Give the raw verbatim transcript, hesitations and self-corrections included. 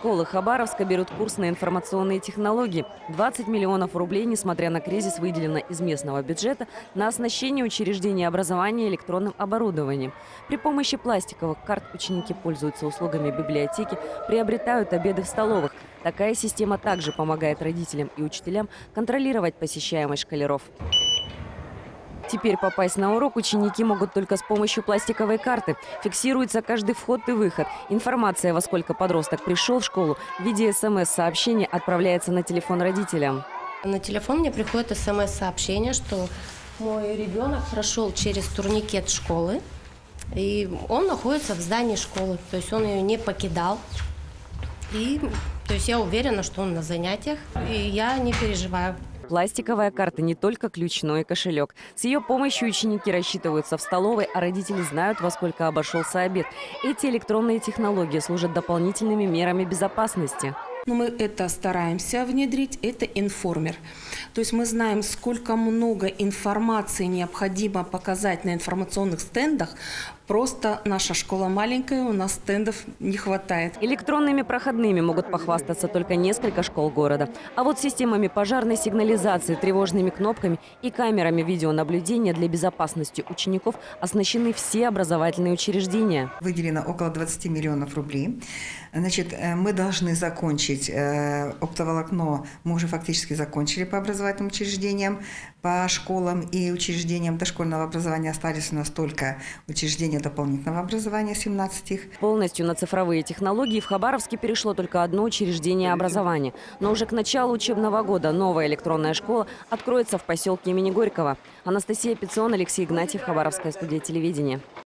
школы Хабаровска берут курс на информационные технологии. двадцать миллионов рублей, несмотря на кризис, выделено из местного бюджета на оснащение учреждений образования электронным оборудованием. При помощи пластиковых карт ученики пользуются услугами библиотеки, приобретают обеды в столовых. Такая система также помогает родителям и учителям контролировать посещаемость школяров. Теперь попасть на урок ученики могут только с помощью пластиковой карты. Фиксируется каждый вход и выход. Информация, во сколько подросток пришел в школу, в виде смс-сообщения отправляется на телефон родителям. На телефон мне приходит смс-сообщение, что мой ребенок прошел через турникет школы, и он находится в здании школы, то есть он ее не покидал. И, то есть я уверена, что он на занятиях, и я не переживаю. Пластиковая карта не только ключ, но и кошелек. С ее помощью ученики рассчитываются в столовой, а родители знают, во сколько обошелся обед. Эти электронные технологии служат дополнительными мерами безопасности. Но мы это стараемся внедрить, это информер. То есть мы знаем, сколько много информации необходимо показать на информационных стендах. Просто наша школа маленькая, у нас стендов не хватает. Электронными проходными могут похвастаться только несколько школ города. А вот системами пожарной сигнализации, тревожными кнопками и камерами видеонаблюдения для безопасности учеников оснащены все образовательные учреждения. Выделено около двадцати миллионов рублей. Значит, мы должны закончить оптоволокно, мы уже фактически закончили по образовательным учреждениям, по школам и учреждениям дошкольного образования остались у нас только учреждения дополнительного образования, семнадцать их. Полностью на цифровые технологии в Хабаровске перешло только одно учреждение образования. Но уже к началу учебного года новая электронная школа откроется в поселке имени Горького. Анастасия Пицион, Алексей Игнатьев, Хабаровская студия телевидения.